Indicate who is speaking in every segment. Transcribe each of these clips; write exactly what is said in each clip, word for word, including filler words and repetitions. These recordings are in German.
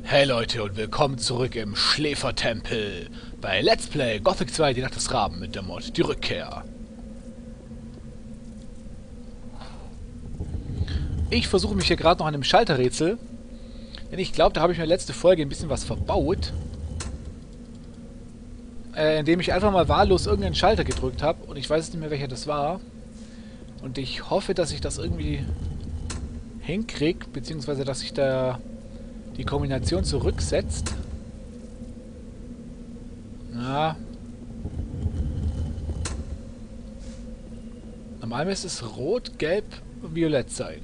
Speaker 1: Hey Leute und willkommen zurück im Schläfertempel bei Let's Play Gothic zwei, die Nacht des Raben mit der Mod Die Rückkehr. Ich versuche mich hier gerade noch an einem Schalterrätsel, denn ich glaube, da habe ich mir letzte Folge ein bisschen was verbaut, äh, indem ich einfach mal wahllos irgendeinen Schalter gedrückt habe und ich weiß nicht mehr, welcher das war. Und ich hoffe, dass ich das irgendwie hinkriege, beziehungsweise dass ich da die Kombination zurücksetzt. Ja. Normal müsste es rot, gelb und violett sein.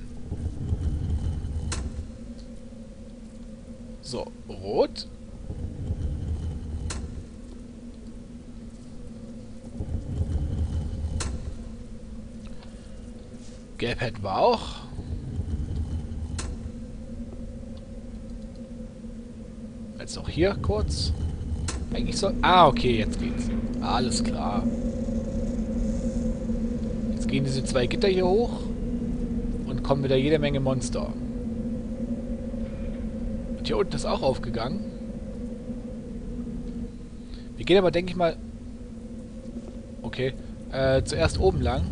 Speaker 1: So, rot. Gelb hätten wir auch. Jetzt noch hier kurz. Eigentlich soll... Ah, okay, jetzt geht's. Alles klar. Jetzt gehen diese zwei Gitter hier hoch und kommen wieder jede Menge Monster. Und hier unten ist auch aufgegangen. Wir gehen aber, denke ich mal... Okay. Äh, zuerst oben lang.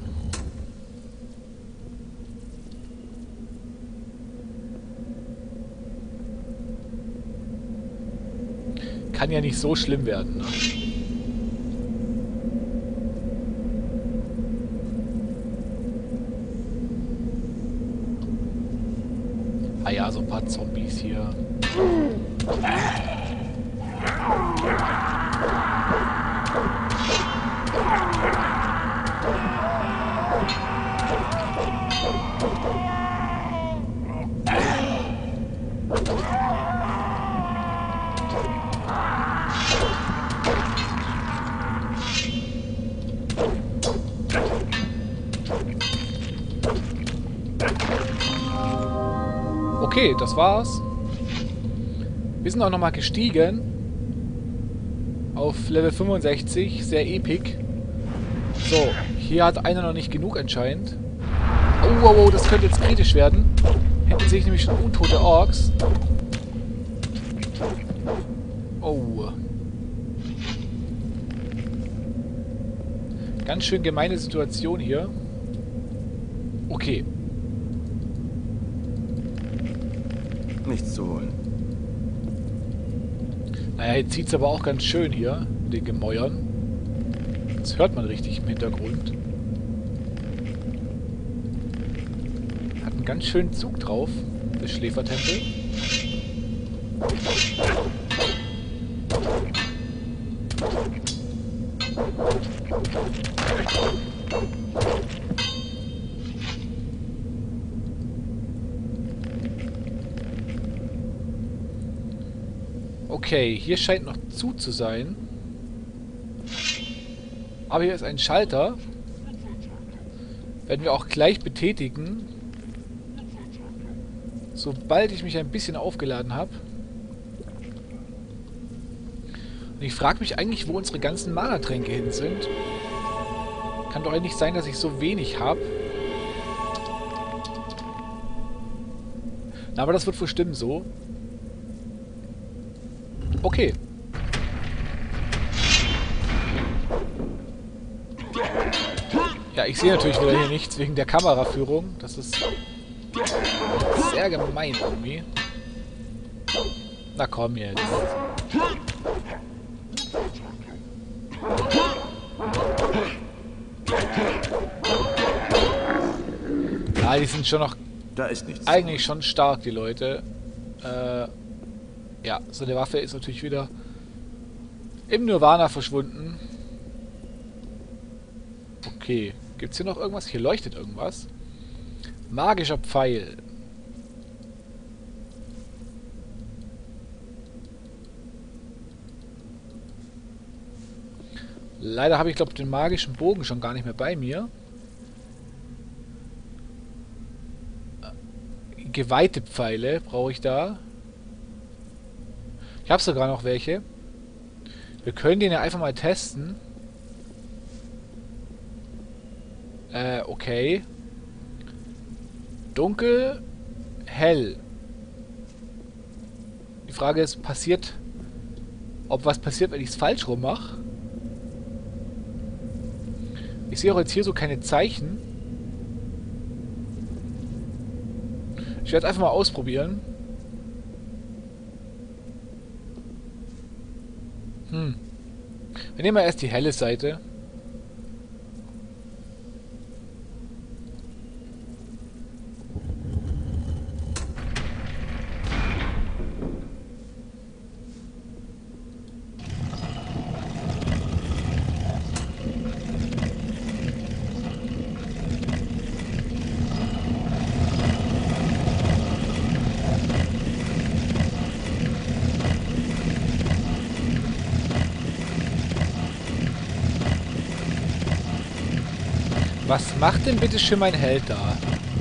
Speaker 1: Kann ja nicht so schlimm werden. Ne? Ah ja, so ein paar Zombies hier. Okay, das war's. Wir sind auch nochmal gestiegen. Auf Level fünfundsechzig. Sehr epic. So, hier hat einer noch nicht genug anscheinend. Oh, oh, oh, das könnte jetzt kritisch werden. Hinten sehe ich nämlich schon untote Orks. Oh. Ganz schön gemeine Situation hier. Okay.
Speaker 2: Nichts zu holen.
Speaker 1: Naja, jetzt zieht es aber auch ganz schön hier, mit den Gemäuern. Das hört man richtig im Hintergrund. Hat einen ganz schönen Zug drauf, das Schläfertempel. Okay, hier scheint noch zu zu sein. Aber hier ist ein Schalter. Werden wir auch gleich betätigen. Sobald ich mich ein bisschen aufgeladen habe. Und ich frage mich eigentlich, wo unsere ganzen Mana-Tränke hin sind. Kann doch eigentlich sein, dass ich so wenig habe. Na, aber das wird wohl stimmen so. Okay. Ja, ich sehe natürlich wieder hier nichts wegen der Kameraführung. Das ist sehr gemein irgendwie. Na komm jetzt. Ja, die sind schon noch
Speaker 2: Da ist nichts.
Speaker 1: eigentlich schon stark, die Leute. Äh... Ja, so eine Waffe ist natürlich wieder im Nirvana verschwunden. Okay, gibt es hier noch irgendwas? Hier leuchtet irgendwas. Magischer Pfeil. Leider habe ich, glaube ich, den magischen Bogen schon gar nicht mehr bei mir. Geweihte Pfeile brauche ich da. Ich habe sogar noch welche. Wir können den ja einfach mal testen. Äh, okay. Dunkel, hell. Frage ist, passiert... Ob was passiert, wenn ich es falsch rum mache. Ich sehe auch jetzt hier so keine Zeichen. Ich werde es einfach mal ausprobieren. Hm. Wir nehmen mal erst die helle Seite. Was macht denn bitte schön mein Held da?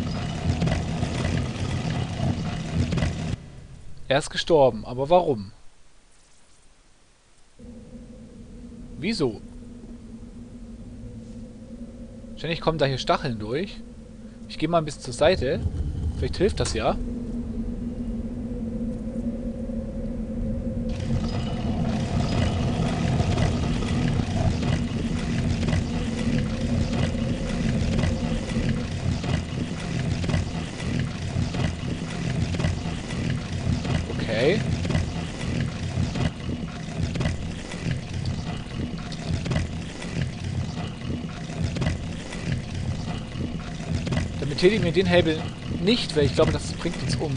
Speaker 1: Er ist gestorben, aber warum? Wieso? Ständig kommen da hier Stacheln durch. Ich gehe mal ein bisschen zur Seite. Vielleicht hilft das ja. Okay. Dann betätigen wir den Hebel nicht, weil ich glaube, das bringt uns um.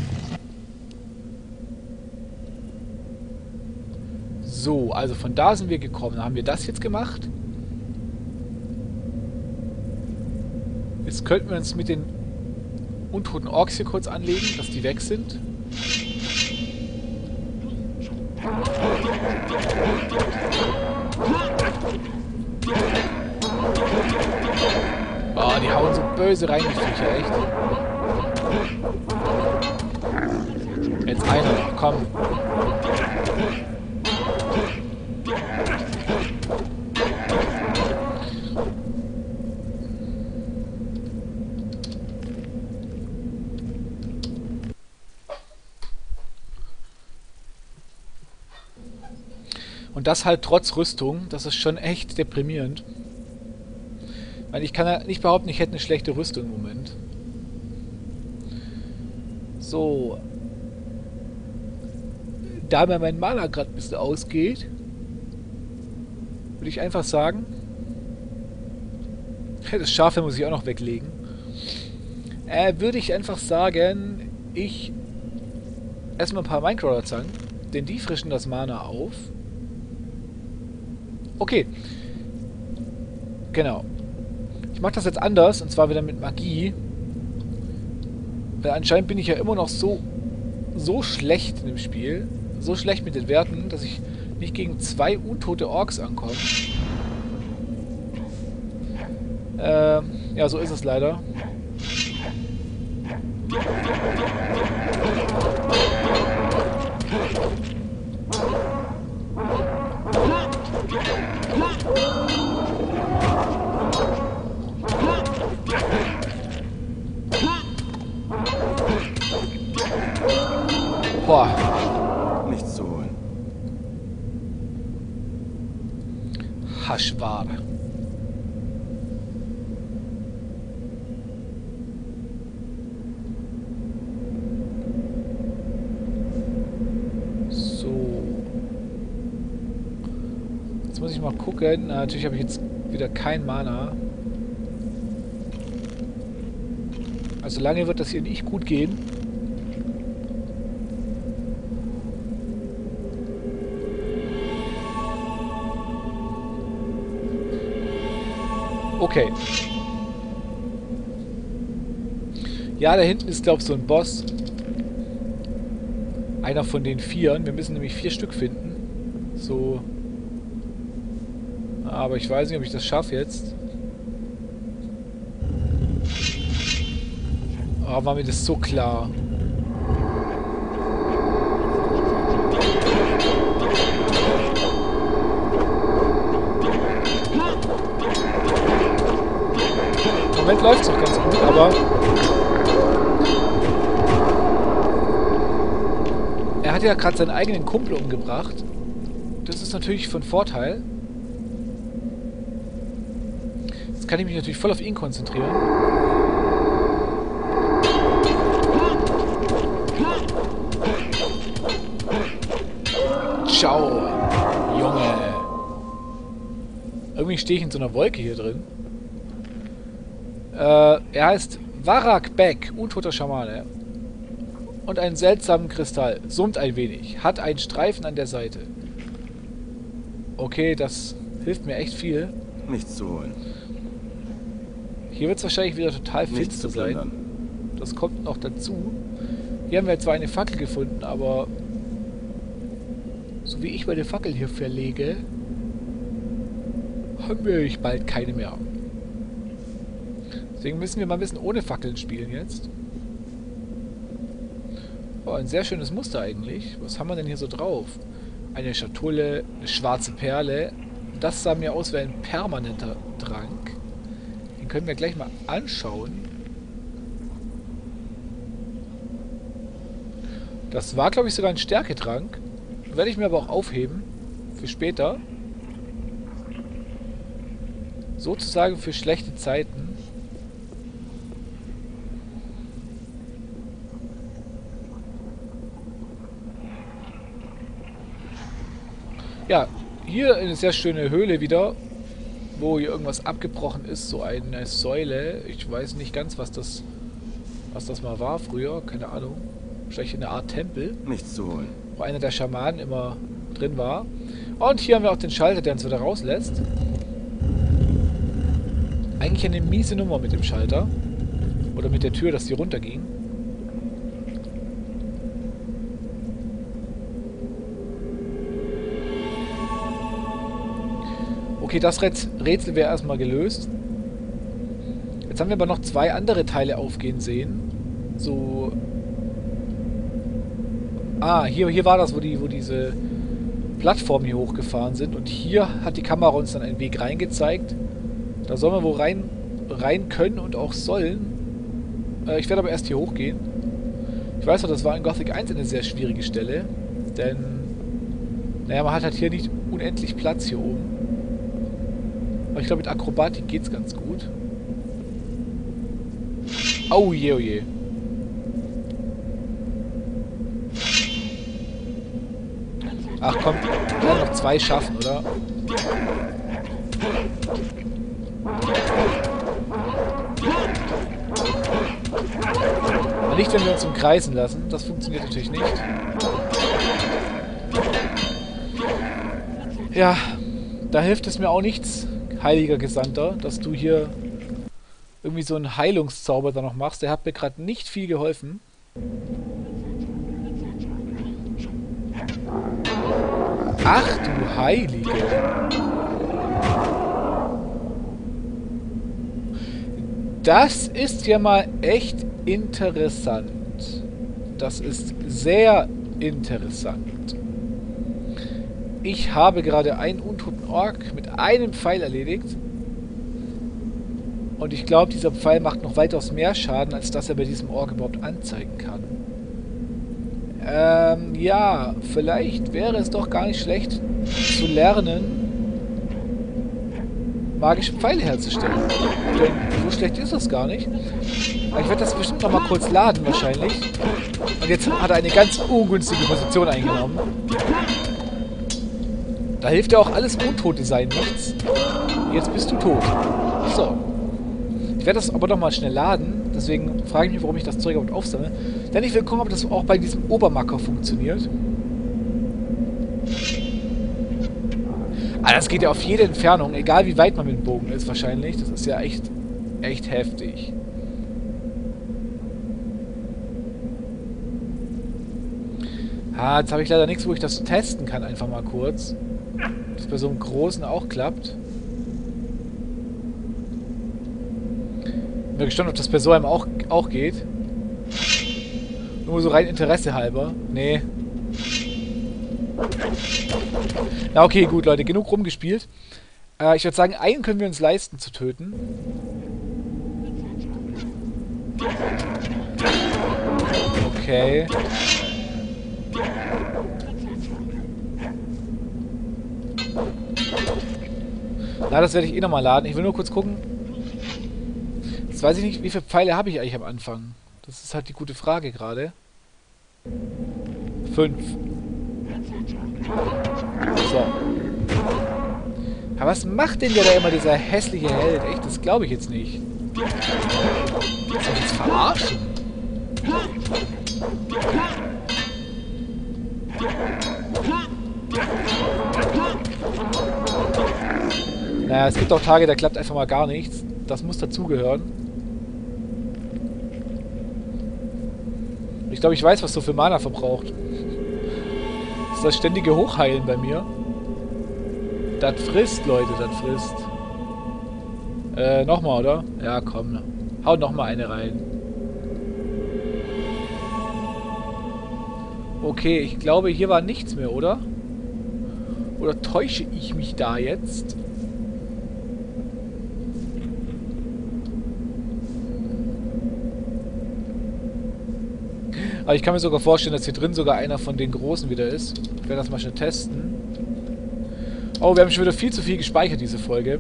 Speaker 1: So, also von da sind wir gekommen. Dann haben wir das jetzt gemacht. Jetzt könnten wir uns mit den untoten Orks hier kurz anlegen, dass die weg sind. Oh, die hauen so böse rein, die Viecher, echt. Jetzt einer noch, komm. Und das halt trotz Rüstung, das ist schon echt deprimierend. Ich meine, ich kann ja nicht behaupten, ich hätte eine schlechte Rüstung im Moment. So. Da mir mein Mana gerade ein bisschen ausgeht, würde ich einfach sagen, das Schafe muss ich auch noch weglegen, äh, würde ich einfach sagen, ich erstmal ein paar Minecrawler zangen, denn die frischen das Mana auf. Okay. Genau. Ich mache das jetzt anders, und zwar wieder mit Magie. Weil anscheinend bin ich ja immer noch so so schlecht in dem Spiel, so schlecht mit den Werten, dass ich nicht gegen zwei untote Orks ankomme. Ähm, ja, so ist es leider. Boah.
Speaker 2: Nichts zu holen.
Speaker 1: Haschwar. So. Jetzt muss ich mal gucken. Na, natürlich habe ich jetzt wieder kein Mana. Also lange wird das hier nicht gut gehen. Okay. Ja, da hinten ist, glaube ich, so ein Boss. Einer von den Vieren. Wir müssen nämlich vier Stück finden. So. Aber ich weiß nicht, ob ich das schaffe jetzt. Oh, war mir das so klar. Im Moment läuft es doch ganz gut, aber er hat ja gerade seinen eigenen Kumpel umgebracht. Das ist natürlich von Vorteil. Jetzt kann ich mich natürlich voll auf ihn konzentrieren. Ciao, Junge. Irgendwie stehe ich in so einer Wolke hier drin. Äh, er heißt Varag Bek, untoter Schamane. Und einen seltsamen Kristall. Summt ein wenig. Hat einen Streifen an der Seite. Okay, das hilft mir echt viel.
Speaker 2: Nichts zu holen.
Speaker 1: Hier wird es wahrscheinlich wieder total finster sein. Das kommt noch dazu. Hier haben wir zwar eine Fackel gefunden, aber so wie ich meine Fackel hier verlege, haben wir bald keine mehr. Deswegen müssen wir mal ein bisschen ohne Fackeln spielen jetzt. Oh, ein sehr schönes Muster eigentlich. Was haben wir denn hier so drauf? Eine Schatulle, eine schwarze Perle. Das sah mir aus wie ein permanenter Trank. Den können wir gleich mal anschauen. Das war, glaube ich, sogar ein Stärketrank. Werde ich mir aber auch aufheben. Für später. Sozusagen für schlechte Zeiten. Ja, hier eine sehr schöne Höhle wieder, wo hier irgendwas abgebrochen ist, so eine Säule. Ich weiß nicht ganz, was das, was das mal war früher, keine Ahnung. Wahrscheinlich eine Art Tempel.
Speaker 2: Nichts zu holen.
Speaker 1: Wo einer der Schamanen immer drin war. Und hier haben wir auch den Schalter, der uns wieder rauslässt. Eigentlich eine miese Nummer mit dem Schalter. Oder mit der Tür, dass die runterging. Okay, das Rätsel wäre erstmal gelöst. Jetzt haben wir aber noch zwei andere Teile aufgehen sehen. So. Ah, hier, hier war das, wo, die, wo diese Plattformen hier hochgefahren sind. Und hier hat die Kamera uns dann einen Weg reingezeigt. Da sollen wir wo rein, rein können und auch sollen. Äh, ich werde aber erst hier hochgehen. Ich weiß noch, das war in Gothic eins eine sehr schwierige Stelle. Denn, naja, man hat halt hier nicht unendlich Platz hier oben. Aber ich glaube, mit Akrobatik geht's ganz gut. Oh je, oh je. Ach komm, wir werden noch zwei schaffen, oder? Aber nicht, wenn wir uns umkreisen lassen. Das funktioniert natürlich nicht. Ja, da hilft es mir auch nichts, heiliger Gesandter, dass du hier irgendwie so einen Heilungszauber da noch machst. Der hat mir gerade nicht viel geholfen. Ach du Heilige. Das ist ja mal echt interessant. Das ist sehr interessant. Ich habe gerade einen untoten Ork mit einem Pfeil erledigt. Und ich glaube, dieser Pfeil macht noch weitaus mehr Schaden, als dass er bei diesem Ork überhaupt anzeigen kann. Ähm, ja, vielleicht wäre es doch gar nicht schlecht zu lernen, magische Pfeile herzustellen. Denn so schlecht ist das gar nicht. Aber ich werde das bestimmt noch mal kurz laden wahrscheinlich. Und jetzt hat er eine ganz ungünstige Position eingenommen. Da hilft ja auch alles Untote sein nichts. Jetzt bist du tot. So. Ich werde das aber noch mal schnell laden. Deswegen frage ich mich, warum ich das Zeug überhaupt aufsammle. Denn ich will gucken, ob das auch bei diesem Obermacker funktioniert. Ah, das geht ja auf jede Entfernung, egal wie weit man mit dem Bogen ist wahrscheinlich. Das ist ja echt, echt heftig. Ah, jetzt habe ich leider nichts, wo ich das testen kann, einfach mal kurz. Ob das bei so einem großen auch klappt. Ich bin gespannt, ob das bei so einem auch, auch geht. Nur so rein Interesse halber. Nee. Na okay, gut, Leute. Genug rumgespielt. Äh, ich würde sagen, einen können wir uns leisten zu töten. Okay. Na, das werde ich eh nochmal laden. Ich will nur kurz gucken. Jetzt weiß ich nicht, wie viele Pfeile habe ich eigentlich am Anfang. Das ist halt die gute Frage gerade. Fünf. So. Aber was macht denn der da immer, dieser hässliche Held? Echt, das glaube ich jetzt nicht. Das soll ich jetzt verarschen? Naja, es gibt auch Tage, da klappt einfach mal gar nichts. Das muss dazugehören. Ich glaube, ich weiß, was so viel Mana verbraucht. Das ist das ständige Hochheilen bei mir. Das frisst, Leute, das frisst. Äh, nochmal, oder? Ja, komm. Hau nochmal eine rein. Okay, ich glaube, hier war nichts mehr, oder? Oder täusche ich mich da jetzt? Aber ich kann mir sogar vorstellen, dass hier drin sogar einer von den Großen wieder ist. Ich werde das mal schnell testen. Oh, wir haben schon wieder viel zu viel gespeichert, diese Folge.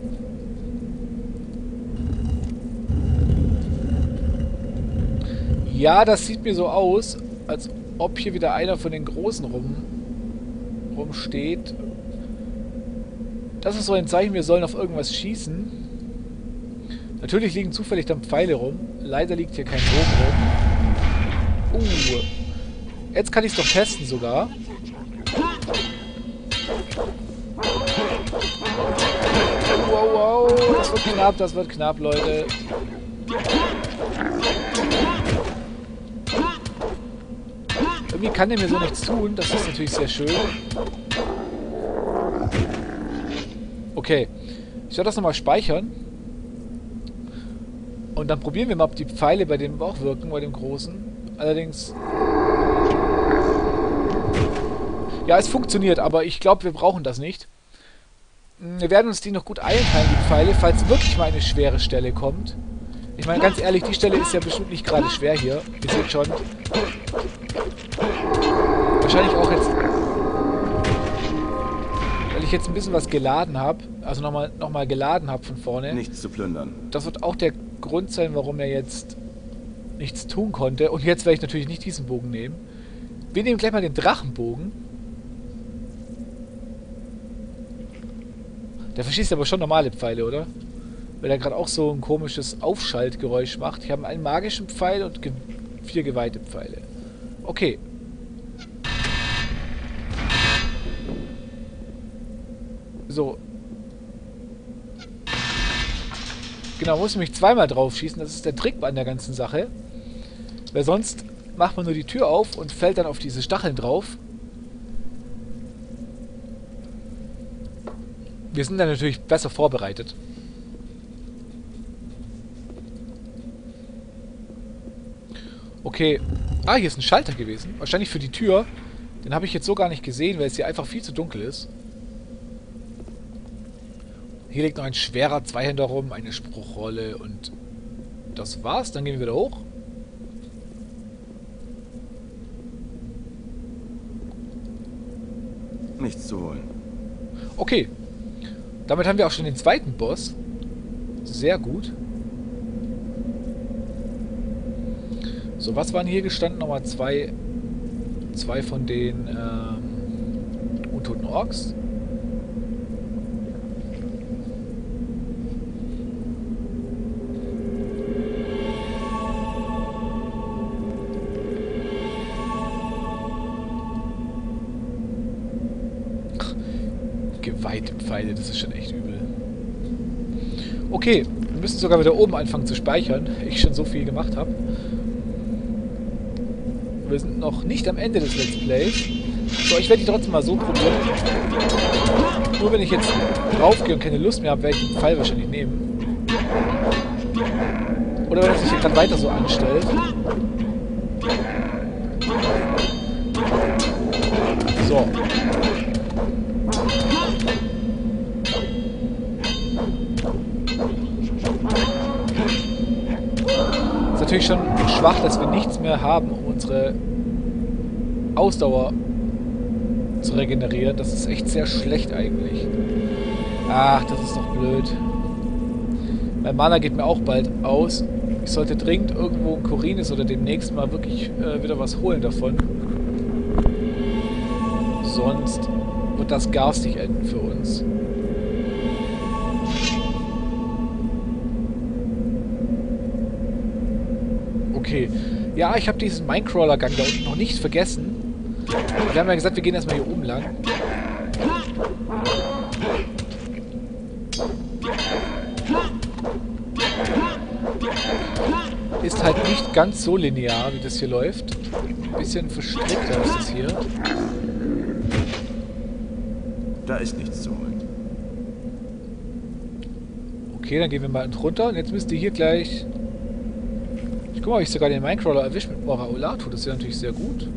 Speaker 1: Ja, das sieht mir so aus, als ob hier wieder einer von den Großen rum, rumsteht. Das ist so ein Zeichen, wir sollen auf irgendwas schießen. Natürlich liegen zufällig dann Pfeile rum. Leider liegt hier kein Bogen rum. Uh, jetzt kann ich es doch testen sogar. Wow, wow, das wird knapp, das wird knapp, Leute. Irgendwie kann der mir so nichts tun, das ist natürlich sehr schön. Okay, ich werde das nochmal speichern. Und dann probieren wir mal, ob die Pfeile bei dem auch wirken, bei dem Großen. Allerdings... Ja, es funktioniert, aber ich glaube, wir brauchen das nicht. Wir werden uns die noch gut einteilen, die Pfeile, falls wirklich mal eine schwere Stelle kommt. Ich meine, ganz ehrlich, die Stelle ist ja bestimmt nicht gerade schwer hier. Ihr seht schon. Wahrscheinlich auch jetzt... Weil ich jetzt ein bisschen was geladen habe. Also nochmal noch mal geladen habe von vorne.
Speaker 2: Nichts zu plündern.
Speaker 1: Das wird auch der Grund sein, warum er jetzt nichts tun konnte. Und jetzt werde ich natürlich nicht diesen Bogen nehmen. Wir nehmen gleich mal den Drachenbogen. Der verschießt aber schon normale Pfeile, oder? Weil er gerade auch so ein komisches Aufschaltgeräusch macht. Ich habe einen magischen Pfeil und ge vier geweihte Pfeile. Okay. So. Genau, muss nämlich zweimal drauf schießen. Das ist der Trick an der ganzen Sache. Weil sonst macht man nur die Tür auf und fällt dann auf diese Stacheln drauf. Wir sind dann natürlich besser vorbereitet. Okay. Ah, hier ist ein Schalter gewesen. Wahrscheinlich für die Tür. Den habe ich jetzt so gar nicht gesehen, weil es hier einfach viel zu dunkel ist. Hier liegt noch ein schwerer Zweihänder rum, eine Spruchrolle und das war's. Dann gehen wir wieder hoch.
Speaker 2: Nichts zu holen.
Speaker 1: Okay. Damit haben wir auch schon den zweiten Boss. Sehr gut. So, was waren hier gestanden? Nochmal zwei, zwei von den ähm, untoten Orks. Geweihte Pfeile, das ist schon echt übel. Okay, wir müssen sogar wieder oben anfangen zu speichern. Ich schon so viel gemacht habe. Wir sind noch nicht am Ende des Let's Plays. So, ich werde die trotzdem mal so probieren. Nur wenn ich jetzt draufgehe und keine Lust mehr habe, werde ich den Pfeil wahrscheinlich nehmen. Oder wenn es sich gerade weiter so anstellt. So. Ist natürlich schon schwach, dass wir nichts mehr haben, um unsere Ausdauer zu regenerieren. Das ist echt sehr schlecht eigentlich. Ach, das ist doch blöd. Mein Mana geht mir auch bald aus. Ich sollte dringend irgendwo ein Khorinis oder demnächst mal wirklich äh, wieder was holen davon. Sonst wird das garstig enden für uns. Okay. Ja, ich habe diesen Minecrawler-Gang da unten noch nicht vergessen. Wir haben ja gesagt, wir gehen erstmal hier oben lang. Ist halt nicht ganz so linear, wie das hier läuft. Ein bisschen verstrickter ist das hier.
Speaker 2: Da ist nichts zu holen.
Speaker 1: Okay, dann gehen wir mal runter. Und jetzt müsst ihr hier gleich... Ich guck mal, ob ich sogar den Minecrawler erwischt mit Moraolatu. Das wäre natürlich sehr gut.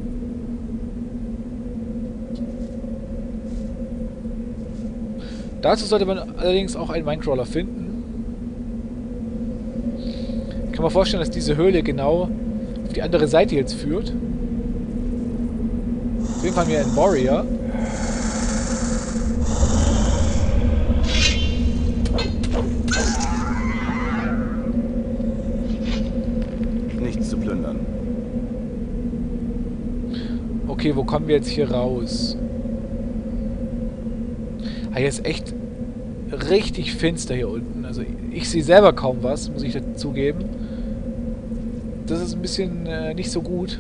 Speaker 1: Dazu sollte man allerdings auch einen Minecrawler finden. Ich kann mir vorstellen, dass diese Höhle genau auf die andere Seite jetzt führt. Auf jeden Fall haben wir einen Warrior.
Speaker 2: Nichts zu plündern.
Speaker 1: Okay, wo kommen wir jetzt hier raus? Ah, hier ist echt richtig finster hier unten. Also ich sehe selber kaum was, muss ich dazugeben. Das ist ein bisschen äh, nicht so gut.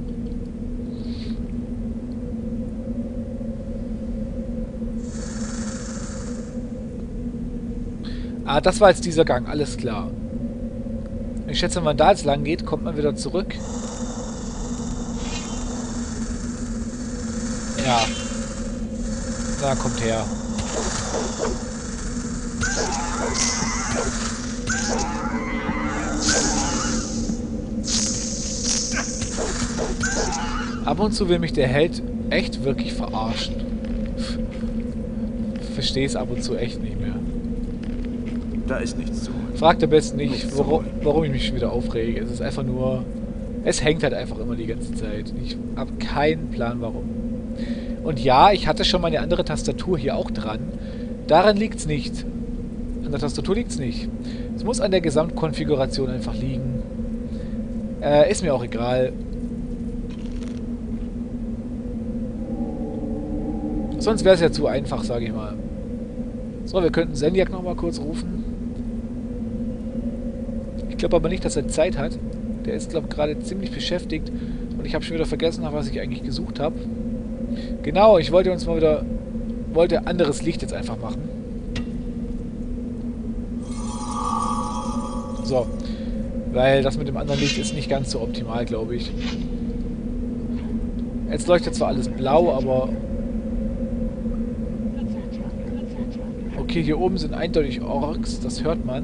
Speaker 1: Ah, das war jetzt dieser Gang, alles klar. Ich schätze, wenn man da jetzt lang geht, kommt man wieder zurück. Ja. Da kommt her. Ab und zu will mich der Held echt wirklich verarschen. Verstehe es ab und zu echt nicht mehr.
Speaker 2: Da ist nichts zu holen.
Speaker 1: Fragt am besten nicht, warum, warum ich mich schon wieder aufrege. Es ist einfach nur... Es hängt halt einfach immer die ganze Zeit. Ich habe keinen Plan, warum. Und ja, ich hatte schon mal eine andere Tastatur hier auch dran. Daran liegt es nicht. An der Tastatur liegt es nicht. Es muss an der Gesamtkonfiguration einfach liegen. Äh, ist mir auch egal. Sonst wäre es ja zu einfach, sage ich mal. So, wir könnten Zenyak noch mal kurz rufen. Ich glaube aber nicht, dass er Zeit hat. Der ist, glaube ich, gerade ziemlich beschäftigt. Und ich habe schon wieder vergessen, nach was ich eigentlich gesucht habe. Genau, ich wollte uns mal wieder... wollte anderes Licht jetzt einfach machen. So. Weil das mit dem anderen Licht ist nicht ganz so optimal, glaube ich. Jetzt leuchtet zwar alles blau, aber... Okay, hier oben sind eindeutig Orks, das hört man.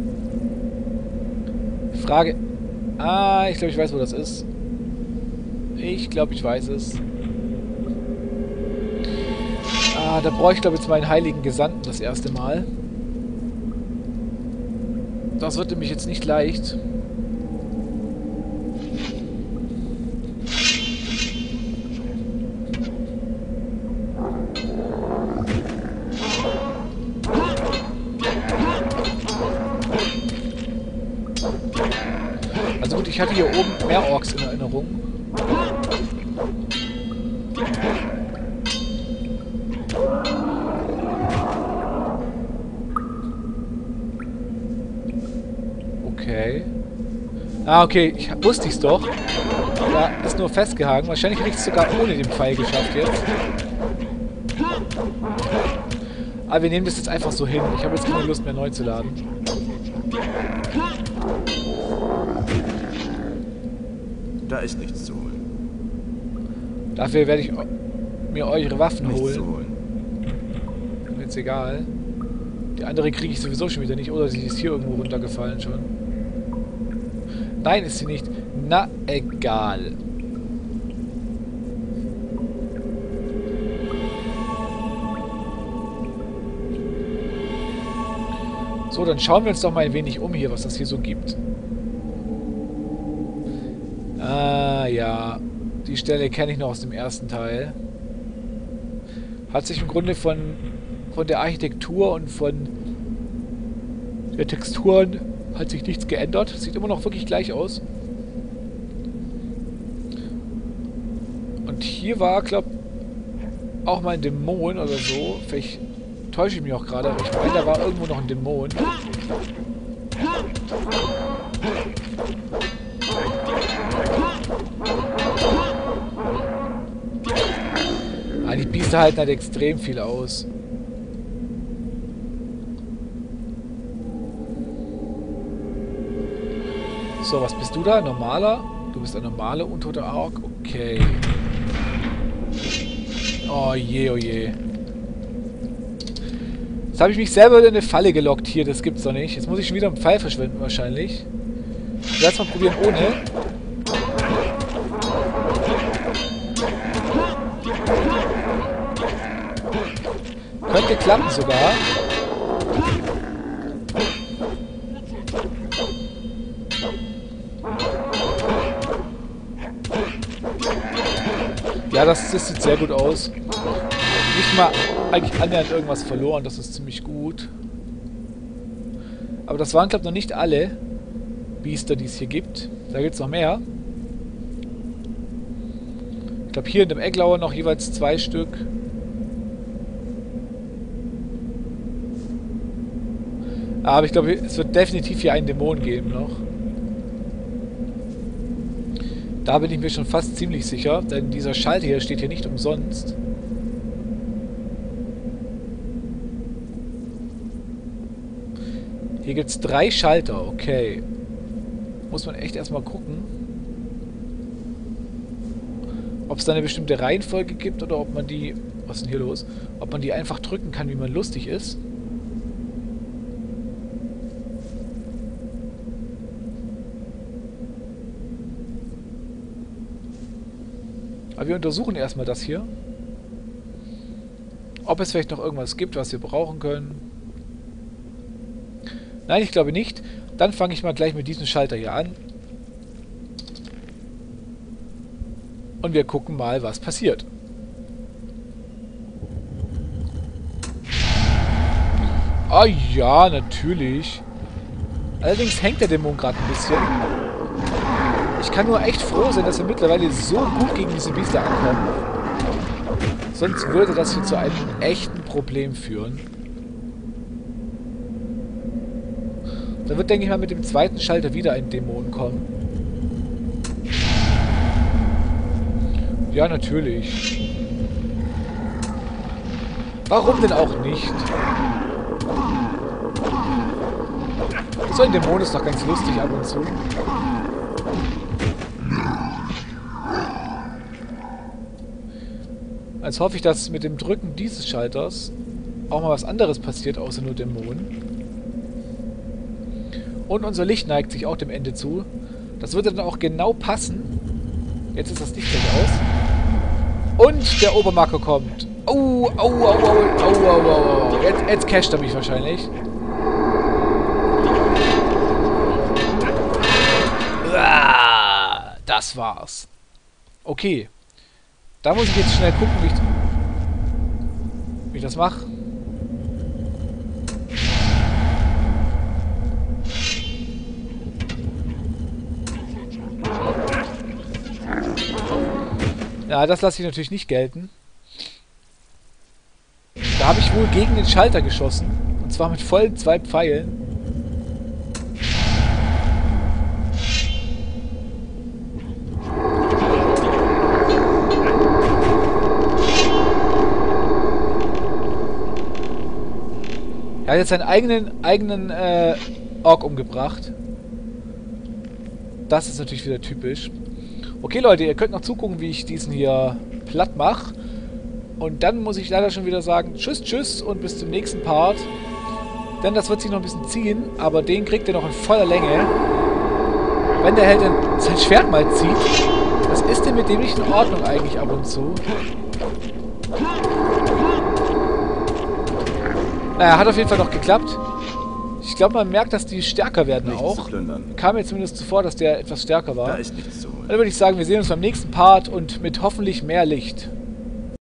Speaker 1: Frage... Ah, ich glaube, ich weiß, wo das ist. Ich glaube, ich weiß es. Ah, da brauche ich, glaube ich, jetzt meinen heiligen Gesandten das erste Mal. Das wird nämlich jetzt nicht leicht. Also gut, ich hatte hier oben mehr Orks in Erinnerung. Okay. Ah, okay. Ich wusste ich's doch. Da ist nur festgehangen. Wahrscheinlich hätte ich es sogar ohne den Pfeil geschafft jetzt. Aber wir nehmen das jetzt einfach so hin. Ich habe jetzt keine Lust mehr neu zu laden.
Speaker 2: Da ist nichts zu holen.
Speaker 1: Dafür werde ich mir eure Waffen
Speaker 2: Nichts
Speaker 1: holen.
Speaker 2: zu holen.
Speaker 1: Mir jetzt egal. Die andere kriege ich sowieso schon wieder nicht. Oder sie ist hier irgendwo runtergefallen schon. Nein, ist sie nicht. Na, egal. So, dann schauen wir uns doch mal ein wenig um hier, was das hier so gibt. Ah, ja. Die Stelle kenne ich noch aus dem ersten Teil. Hat sich im Grunde von, von der Architektur und von der Texturen hat sich nichts geändert. Sieht immer noch wirklich gleich aus. Und hier war, glaube ich, auch mal ein Dämon oder so. Vielleicht täusche ich mich auch gerade, aber ich meine, da war irgendwo noch ein Dämon. Ah, die Biester halten halt extrem viel aus. So, was bist du da? Normaler? Du bist ein normaler untoter Ork? Okay. Oh je, oh je. Jetzt habe ich mich selber in eine Falle gelockt hier. Das gibt's doch nicht. Jetzt muss ich schon wieder einen Pfeil verschwenden wahrscheinlich. Ich werde es mal probieren ohne. Könnte klappen sogar. Ja, das, das sieht sehr gut aus. Nicht mal eigentlich annähernd irgendwas verloren, das ist ziemlich gut. Aber das waren, glaube ich, noch nicht alle Biester, die es hier gibt. Da gibt es noch mehr. Ich glaube, hier in dem Egglauer noch jeweils zwei Stück. Aber ich glaube, es wird definitiv hier einen Dämon geben noch. Da bin ich mir schon fast ziemlich sicher, denn dieser Schalter hier steht hier nicht umsonst. Hier gibt es drei Schalter, okay. Muss man echt erstmal gucken, ob es da eine bestimmte Reihenfolge gibt oder ob man die... Was ist denn hier los? Ob man die einfach drücken kann, wie man lustig ist. Aber wir untersuchen erstmal das hier. Ob es vielleicht noch irgendwas gibt, was wir brauchen können. Nein, ich glaube nicht. Dann fange ich mal gleich mit diesem Schalter hier an. Und wir gucken mal, was passiert. Ah ja, natürlich. Allerdings hängt der Dämon gerade ein bisschen. Ich kann nur echt froh sein, dass wir mittlerweile so gut gegen diese Biester ankommen. Sonst würde das hier zu einem echten Problem führen. Da wird, denke ich mal, mit dem zweiten Schalter wieder ein Dämon kommen. Ja, natürlich. Warum denn auch nicht? So ein Dämon ist doch ganz lustig ab und zu. Als hoffe ich, dass mit dem Drücken dieses Schalters auch mal was anderes passiert, außer nur Dämonen. Und unser Licht neigt sich auch dem Ende zu. Das würde dann auch genau passen. Jetzt ist das Licht gleich aus. Und der Obermarker kommt. Oh, oh, oh, oh, oh, oh, oh, oh. Jetzt, jetzt casht er mich wahrscheinlich. Das war's. Okay. Da muss ich jetzt schnell gucken, wie ich, wie ich das mache. Ja, das lasse ich natürlich nicht gelten. Da habe ich wohl gegen den Schalter geschossen. Und zwar mit vollen zwei Pfeilen. Er hat jetzt seinen eigenen, eigenen äh, Ork umgebracht. Das ist natürlich wieder typisch. Okay, Leute, ihr könnt noch zugucken, wie ich diesen hier platt mache. Und dann muss ich leider schon wieder sagen, tschüss, tschüss und bis zum nächsten Part. Denn das wird sich noch ein bisschen ziehen, aber den kriegt ihr noch in voller Länge. Wenn der Held dann sein Schwert mal zieht, was ist denn mit dem nicht in Ordnung eigentlich ab und zu? Naja, hat auf jeden Fall noch geklappt. Ich glaube, man merkt, dass die stärker werden auch. Kam mir zumindest zuvor, dass der etwas stärker war.
Speaker 2: Da ist nichts zu holen. holen.
Speaker 1: Dann würde ich sagen, wir sehen uns beim nächsten Part und mit hoffentlich mehr Licht.